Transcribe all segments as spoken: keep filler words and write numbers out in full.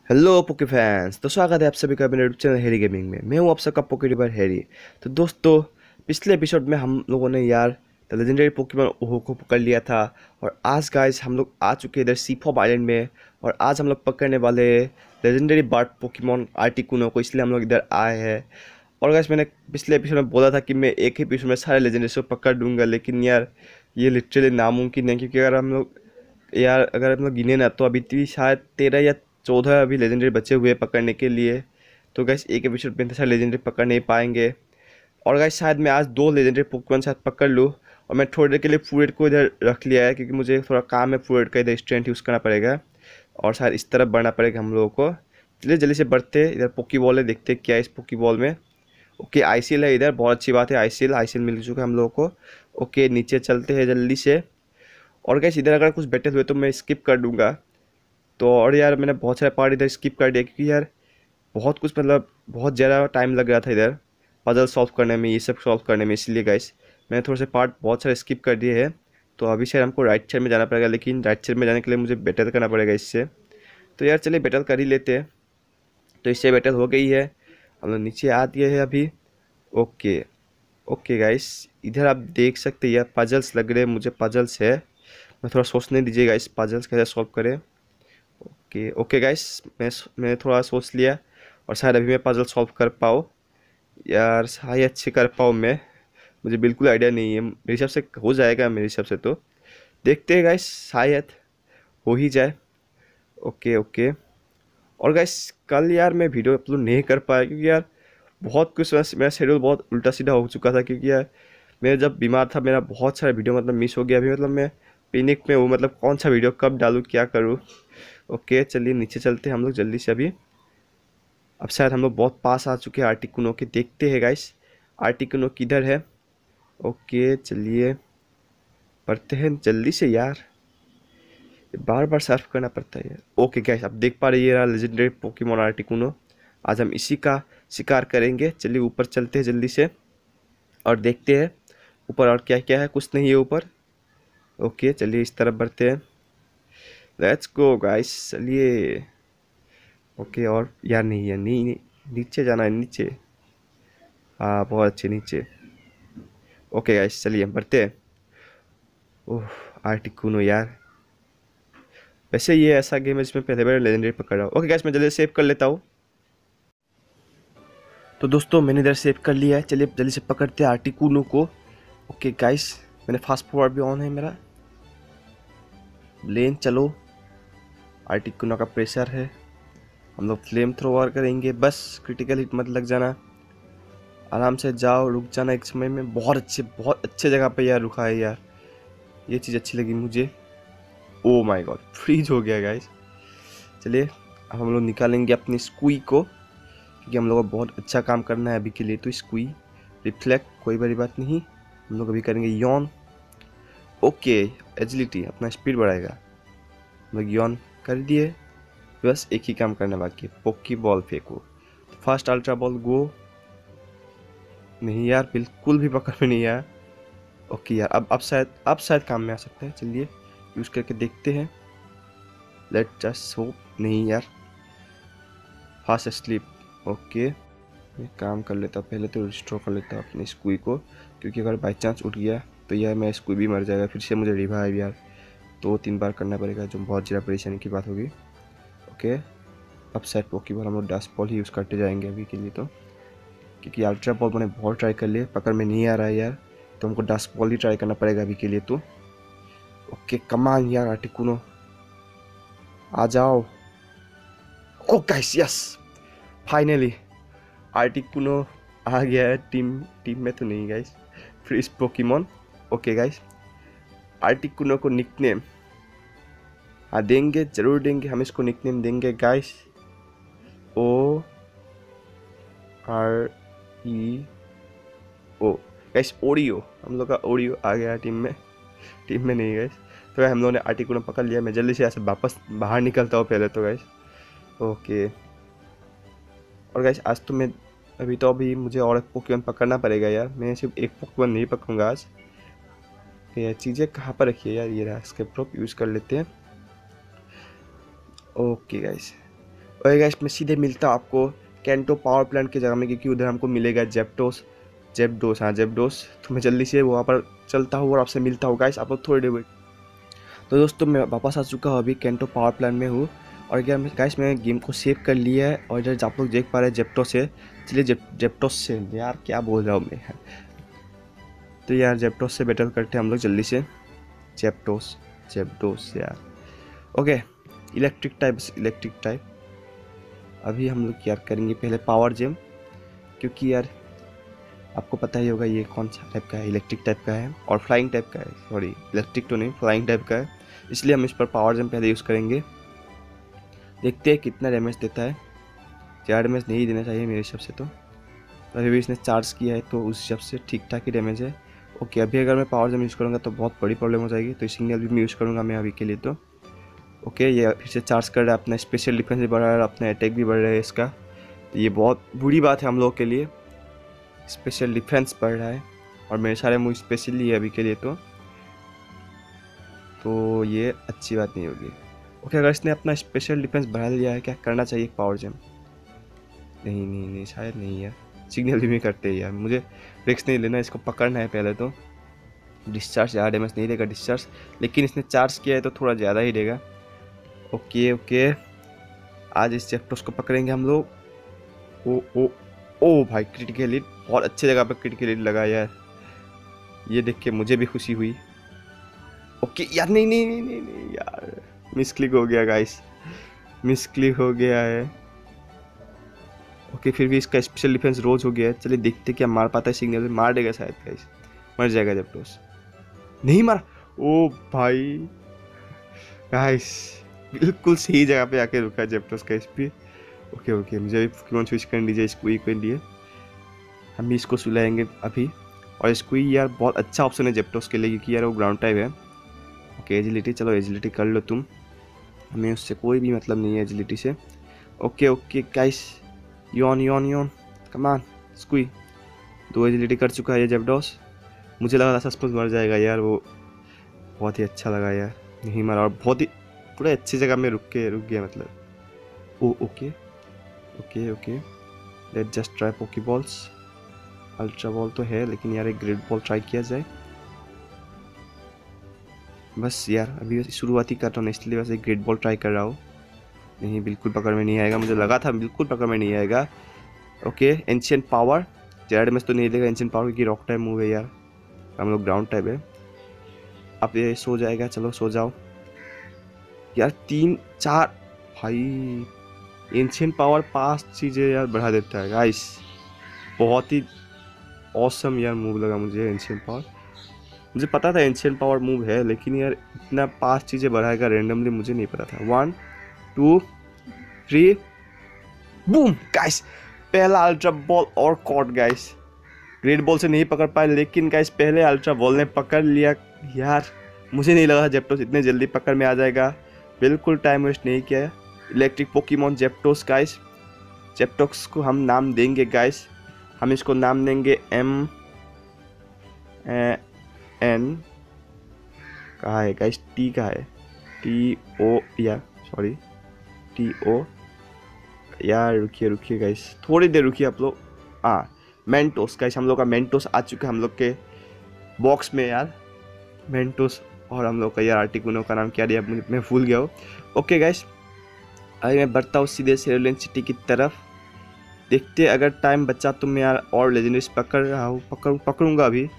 Hello पोके fans. तो स्वागत है आप सभी का मेरे यूट्यूब चैनल हैरी गेमिंग में। मैं हूं आप सबका पोके रिवर हैरी। तो दोस्तों, पिछले एपिसोड में हम लोगों ने यार द लेजेंडरी पोकेमॉन ओहो को पकड़ लिया था। और आज गाइस हम लोग आ चुके हैं इधर सीफॉप आइलैंड में। और आज हम लोग पकड़ने वाले लेजेंडरी बर्ड पोकेमॉन आर्टिकुनो को, इसलिए हम लोग इधर आए हैं। और गाइस मैंने पिछले एपिसोड में बोला था कि मैं एक ही एपिसोड में सारे लेजेंडरीज को पकड़ दूंगा, लेकिन यार ये लिटरली नामुमकिन है। क्योंकि अगर हम लोग यार अगर हम लोग गिने ना तो अभी भी शायद तेरह या चौदह अभी लेजेंडरी बचे हुए हैं पकड़ने के लिए। तो गैस एक एपिसोड में तो शायद लेजेंडरी पकड़ नहीं पाएंगे। और गैस शायद मैं आज दो लेजेंडरी पोकेमॉन शायद पकड़ लूँ। और मैं थोड़ी देर के लिए फूड को इधर रख लिया है, क्योंकि मुझे थोड़ा काम है, फूड का इधर स्ट्रेंथ यूज़ करना पड़ेगा। और शायद इस तरफ बढ़ना पड़ेगा हम लोगों को। चलिए जल्दी से बढ़ते हैं। इधर पोकी बॉल है, देखते हैं क्या है इस पोकी बॉल में। ओके आईसीएल है इधर, बहुत अच्छी बात है। आईसीएल आईसीएल मिल चुका है हम लोगों को। ओके नीचे चलते हैं जल्दी से। और गैस इधर अगर कुछ बैटल हुए तो मैं स्किप कर दूंगा। तो और यार मैंने बहुत सारे पार्ट इधर स्किप कर दिया, क्योंकि यार बहुत कुछ मतलब बहुत ज़्यादा टाइम लग रहा था इधर पजल सॉल्व करने में, ये सब सॉल्व करने में। इसलिए गाइस मैंने थोड़े से पार्ट बहुत सारे स्किप कर दिए हैं। तो अभी शायद हमको राइट साइड में जाना पड़ेगा, लेकिन राइट साइड में जाने के लिए मुझे बैटल करना पड़ेगा इससे। तो यार चलिए बैटल कर ही लेते हैं। तो इससे बैटल हो गई है, हम लोग नीचे आ दिए हैं अभी। ओके ओके गाइस, इधर आप देख सकते हैं यार पजल्स लग रहे हैं मुझे, पजल्स है। मैं थोड़ा सोचने दीजिएगा इस पजल्स कैसे सॉल्व करें। ओके ओके गाइस, मैं मैंने थोड़ा सोच लिया। और शायद अभी मैं पजल सॉल्व कर पाऊँ, यार शायद अच्छे कर पाऊँ मैं। मुझे बिल्कुल आइडिया नहीं है, मेरे हिसाब से हो जाएगा मेरे हिसाब से। तो देखते हैं गाइस, शायद हो ही जाए। Okay okay. और गाइस कल यार मैं वीडियो अपलोड नहीं कर पाया, क्योंकि यार बहुत कुछ मेरा शेड्यूल बहुत उल्टा सीधा हो चुका था। क्योंकि यार मैं जब बीमार था मेरा बहुत सारा वीडियो मतलब मिस हो गया। अभी मतलब मैं पिनिक में हूँ, मतलब कौन सा वीडियो कब डालूँ क्या करूँ। ओके चलिए नीचे चलते हैं हम लोग जल्दी से अभी। अब शायद हम लोग बहुत पास आ चुके हैं आर्टिकुनो के। देखते हैं गाइस आर्टिकुनो किधर है। ओके चलिए पढ़ते हैं जल्दी से यार, बार बार सर्फ करना पड़ता है यार। ओके गाइस आप देख पा रहे हैं ये रहा लेजेंडरी पोकेमॉन आर्टिकुनो। आज हम इसी का शिकार करेंगे। चलिए ऊपर चलते हैं जल्दी से और देखते हैं ऊपर और क्या क्या है। कुछ नहीं है ऊपर। ओके चलिए इस तरफ बढ़ते हैं। लेट्स गो गाइस चलिए। ओके और यार नहीं है, नहीं, नहीं नीचे जाना है, नीचे। हाँ बहुत अच्छे नीचे। ओके गाइस चलिए हम बढ़ते हैं। ओह आर्टिकुनो यार, वैसे ये ऐसा गेम है जिसमें पहले बार लेजेंडरी पकड़ रहा हूँ। ओके गाइस मैं जल्दी सेव कर लेता हूँ। तो दोस्तों मैंने इधर सेव कर लिया है। चलिए जल्दी से पकड़ते हैं आर्टिकुनो को। ओके गाइस मैंने फास्ट फॉरवर्ड भी ऑन है मेरा। लेन चलो, आर्टिकुनो का प्रेशर है। हम लोग फ्लेम थ्रोवर करेंगे, बस क्रिटिकल हिट मत लग जाना। आराम से जाओ, रुक जाना एक समय में। बहुत अच्छे बहुत अच्छे जगह पे यार रुका है यार, ये चीज़ अच्छी लगी मुझे। ओ माय गॉड फ्रीज हो गया गाइस। चलिए अब हम लोग निकालेंगे अपनी स्क्वी को, क्योंकि हम लोग को बहुत अच्छा काम करना है अभी के लिए। तो स्क्वी रिफ्लेक्ट कोई बड़ी बात नहीं, हम लोग अभी करेंगे यॉन। ओके एजिलिटी अपना स्पीड बढ़ाएगा। हम लोग यॉन कर दिए, बस एक ही काम करना बाकी है, पोकी बॉल फेंको। Fast ultra ball go. नहीं यार बिल्कुल भी पकड़ में नहीं आया। ओके यार अब अब शायद अब शायद काम में आ सकता है। चलिए यूज़ करके देखते हैं। Let just hope. नहीं यार फास्ट स्लीप। ओके मैं काम कर लेता हूँ, पहले तो रिस्टोर कर लेता हूँ अपनी स्क्वी को, क्योंकि अगर बाई चांस उठ गया तो यार मैं स्क्वी भी मर जाएगा। फिर से मुझे रिवाइव यार दो तीन बार करना पड़ेगा, जो बहुत ज़्यादा परेशानी की बात होगी। ओके अब शायद पोकेबॉल हम लोग डस्ट बॉल ही यूज़ करते जाएंगे अभी के लिए। तो क्योंकि अल्ट्रा बॉल मैंने बहुत ट्राई कर लिया, पकड़ में नहीं आ रहा है यार, तो हमको डस्ट बॉल ही ट्राई करना पड़ेगा अभी के लिए। तो ओके कमान यार आर्टिकुनो आ जाओ। Oh guys yes finally Articuno आ गया है टीम टीम में। तो नहीं guys freeze Pokemon. Okay guys Articuno को निकनेम हाँ देंगे, जरूर देंगे, हम इसको निकनेम देंगे guys. O R E O guys Oreo, हम लोग का ओरियो आ गया टीम में। टीम में नहीं गाइस। तो हम लोगों ने आर्टिकुनो पकड़ लिया। मैं जल्दी से यहाँ से वापस बाहर निकलता हूँ पहले तो गाइस। ओके और गाइस आज तो मैं अभी तो अभी मुझे और एक पोकेमॉन पकड़ना पड़ेगा यार, मैं सिर्फ एक पोकेमॉन नहीं पकड़ूंगा आज। ये चीज़ें कहाँ पर रखी है यार, ये रहा स्केप ड्रॉप यूज़ कर लेते हैं। ओके गाइस और गाइस मैं सीधे मिलता हूँ आपको कैंटो पावर प्लांट की जगह में, क्योंकि उधर हमको मिलेगा जेप्टोस जेप्डोस हाँ जेप्डोस। तो मैं जल्दी से वहाँ पर चलता हूँ और आपसे मिलता हूँ गाइस, आप लोग थोड़ी देर वेट। तो दोस्तों मैं वापस आ चुका हूँ, अभी कैंटो पावर प्लांट में हूँ। और क्या गाइस मैंने गेम को सेव कर लिया है, और इधर आप लोग देख पा रहे हैं जेप्टोस से। चलिए जेप जेप्टोस से यार क्या बोल रहा हूँ मैं। तो यार जेप्टोस से बैटल करते हैं हम लोग जल्दी से। जेप्टोस जेप्टोस यार okay, electric type electric type. अभी हम लोग यार करेंगे पहले पावर जेम, क्योंकि यार आपको पता ही होगा ये कौन सा टाइप का है, इलेक्ट्रिक टाइप का है और फ्लाइंग टाइप का है। सॉरी इलेक्ट्रिक तो नहीं, फ्लाइंग टाइप का है, इसलिए हम इस पर पावर जेम पहले यूज़ करेंगे। देखते हैं कितना डैमेज देता है। ज़्यादा डैमेज नहीं देना चाहिए मेरे हिसाब से, तो अभी भी इसने चार्ज किया है तो उस हिसाब से ठीक ठाक ही डैमेज है। ओके अभी अगर मैं पावर जेम यूज़ करूँगा तो बहुत बड़ी प्रॉब्लम हो जाएगी, तो सिग्नल भी मैं यूज़ करूँगा मैं अभी के लिए। तो ओके ये फिर से चार्ज कर रहा है, अपना स्पेशल डिफेंस भी बढ़ रहा है और अपना अटैक भी बढ़ रहा है इसका। तो ये बहुत बुरी बात है हम लोग के लिए, स्पेशल डिफेंस बढ़ रहा है और मेरे सारे मूव स्पेशली है अभी के लिए। तो तो ये अच्छी बात नहीं होगी। ओके अगर इसने अपना स्पेशल डिफेंस बढ़ा लिया है, क्या करना चाहिए पावर जेम? नहीं नहीं नहीं शायद नहीं यार, सिग्नल भी नहीं करते यार, मुझे रिस्क नहीं लेना, इसको पकड़ना है पहले। तो डिस्चार्ज ज़्यादा डैमेज नहीं देगा डिस्चार्ज, लेकिन इसने चार्ज किया है तो थोड़ा ज़्यादा ही देगा। ओके ओके आज इस जेप्टोस को पकड़ेंगे हम लोग। ओ ओ ओ भाई क्रिटिकल हिट, बहुत अच्छे जगह पर क्रिटिकल हिट लगा यार, ये देख के मुझे भी खुशी हुई। ओके यार नहीं नहीं नहीं नहीं, नहीं यार मिसक्लिक हो गया गाइस, मिसक्लिक हो गया है। ओके फिर भी इसका स्पेशल डिफेंस रोज हो गया है। चलिए देखते क्या मार पाता है सिग्नल में, मार देगा शायद गाइस, मर जाएगा जेप्टोस। नहीं मारा, ओ भाई गाइस बिल्कुल सही जगह पे आके रुका है जेप्टोस का एचपी। ओके ओके मुझे अभी पोकेमॉन स्विच कर लीजिए स्क्वी के लिए, हम भी इसको सुलाएंगे अभी। और स्क्वी यार बहुत अच्छा ऑप्शन है जेप्टोस के लिए, क्योंकि यार वो ग्राउंड टाइप है। ओके एजिलिटी, चलो एजिलिटी कर लो तुम, हमें उससे कोई भी मतलब नहीं है एजिलिटी से। Okay okay guys yawn yawn yawn come स्क्वी, दो एजिलिटी कर चुका है ये जेप्टोस। मुझे लगा था सस्पेंस मर जाएगा यार, वो बहुत ही अच्छा लगा यार, नहीं मरा और बहुत ही पूरा अच्छी जगह में रुक के रुक गया मतलब। Oh okay okay okay let just try poke balls. Ultra ball तो है लेकिन यार एक ग्रेट बॉल ट्राई किया जाए बस यार, अभी शुरुआत ही कर रहा हूँ इसलिए बस एक ग्रेट बॉल ट्राई कर रहा हूँ। नहीं बिल्कुल पकड़ में नहीं आएगा, मुझे लगा था बिल्कुल पकड़ में नहीं आएगा। ओके एंशियंट पावर, ज़्यादा डैमेज तो नहीं देगा एंशियंट पावर, क्योंकि रॉक टाइप मूव है यार, हम लोग ग्राउंड टाइप है। अब ये सो जाएगा, चलो सो जाओ यार। तीन चार भाई एंशियंट पावर पांच चीज़ें यार बढ़ा देता है गाइस, बहुत ही ऑसम यार मूव लगा मुझे एंशियंट पावर। मुझे पता था एंशियंट पावर मूव है, लेकिन यार इतना पांच चीज़ें बढ़ाएगा रैंडमली मुझे नहीं पता था। One two three boom guys, पहला अल्ट्रा बॉल और कॉट गाइस। ग्रेट बॉल से नहीं पकड़ पाए, लेकिन गाइस पहले अल्ट्रा बॉल ने पकड़ लिया यार। मुझे नहीं लगा जेप्टोस इतने जल्दी पकड़ में आ जाएगा, बिल्कुल टाइम वेस्ट नहीं किया। Electric Pokemon Zapdos guys, Zapdos को हम नाम देंगे गाइस, हम इसको नाम देंगे एम एन, कहाँ है गाइस, टी का है, टी ओ यार सॉरी टी ओ यार, रुकिए रुकिए गाइस थोड़ी देर रुकिए आप लोग। हाँ मेंटोस गाइस, हम लोग का मेंटोस आ चुका है हम लोग के बॉक्स में यार, मेंटोस। और हम लोग का यार आर्टिकुनो का नाम क्या दिया मैं भूल गया हूँ। ओके गाइस अभी मैं बढ़ता हूँ सीधे सेरुलेन सिटी की तरफ, देखते अगर टाइम बचा तो मैं यार और लेजेंडरीज पकड़ रहा हूँ, पकड़ पकड़ूंगा अभी।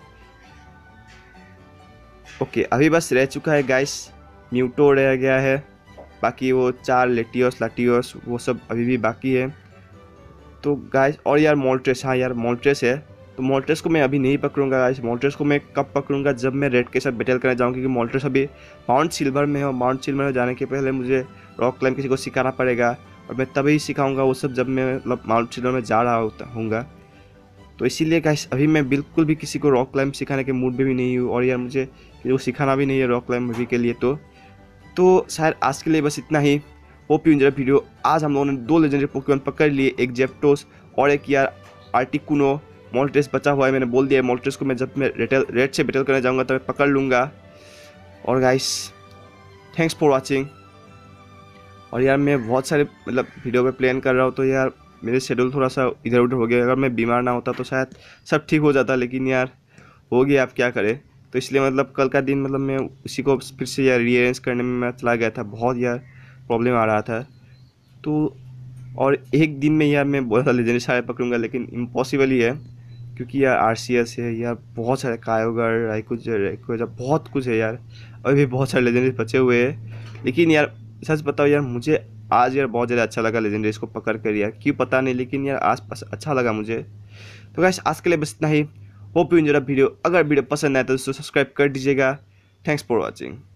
ओके अभी बस रह चुका है गाइस, म्यूटो रह गया है, बाकी वो चार लेटियोस लाटियोस वो सब अभी भी बाकी है। तो गाइस और यार मोल्ट्रेस, हाँ यार मोल्ट्रेस है, तो मोल्ट्रेस को मैं अभी नहीं पकड़ूंगा गाइस। मोल्ट्रेस को मैं कब पकड़ूंगा, जब मैं रेड के साथ बैटल करने जाऊँ, क्योंकि मोल्ट्रेस अभी माउंट सिल्वर में है और माउंट सिल्वर में जाने के पहले मुझे रॉक क्लाइंब किसी को सिखाना पड़ेगा, और मैं तभी सिखाऊंगा वो सब जब मैं मतलब माउंट सिल्वर में जा रहा हूँगा। तो इसीलिए गाइस अभी मैं बिल्कुल भी किसी को रॉक क्लाइंब सिखाने के मूड में भी नहीं हूँ, और यार मुझे किसी को सिखाना भी नहीं है रॉक क्लाइंब अभी के लिए। तो तो शायद आज के लिए बस इतना ही। Hope you enjoy video. आज हम लोगों ने दो लेजेंडरी पोकेमॉन पकड़ लिए, एक जेप्टोस और एक यार आर्टिकुनो। मोल्ट्रेस बचा हुआ है, मैंने बोल दिया है मोल्ट्रेस को मैं जब मैं रेटेल रेड से बैटल करने जाऊंगा तो मैं पकड़ लूँगा। और गाइस थैंक्स फॉर वाचिंग, और यार मैं बहुत सारे मतलब वीडियो पे प्लान कर रहा हूँ, तो यार मेरे शेड्यूल थोड़ा सा इधर उधर हो गया। अगर मैं बीमार ना होता तो शायद सब ठीक हो जाता, लेकिन यार हो गया, आप क्या करें। तो इसलिए मतलब कल का दिन मतलब मैं उसी को फिर से यार रीअरेंज करने में मैं चला गया था। बहुत यार प्रॉब्लम आ रहा था। तो और एक दिन में यार मैं बहुत सारे लेजेंडरी सारे पकड़ूंगा, लेकिन इम्पॉसिबल ही है, क्योंकि यार आर सी एस है यार, बहुत सारे कायोगर राइकुज राइकुज बहुत कुछ है यार। अभी भी बहुत सारे लेजेंडरी बचे हुए हैं, लेकिन यार सच बताओ यार, मुझे आज यार बहुत ज़्यादा अच्छा लगा लेजेंडरीज को पकड़ कर यार, क्यों पता नहीं, लेकिन यार आज पास अच्छा लगा मुझे। तो गाइस आज के लिए बस इतना ही। Hope you enjoy the video. अगर वीडियो पसंद आए तो दोस्तों सब्सक्राइब कर दीजिएगा। Thanks for watching.